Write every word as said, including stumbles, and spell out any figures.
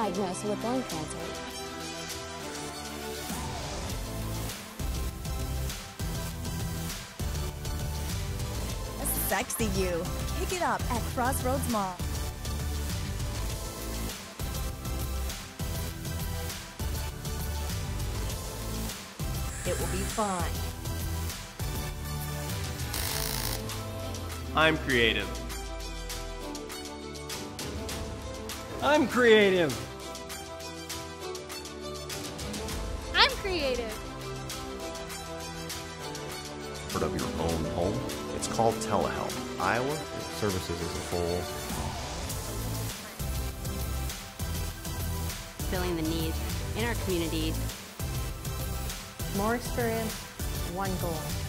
diagnosed with lung cancer. A sexy you. Kick it up at Crossroads Mall. It will be fun. I'm creative. I'm creative. I'm creative. Of your own home. It's called telehealth. Iowa services as a whole. Filling the needs in our community. More experience, one goal.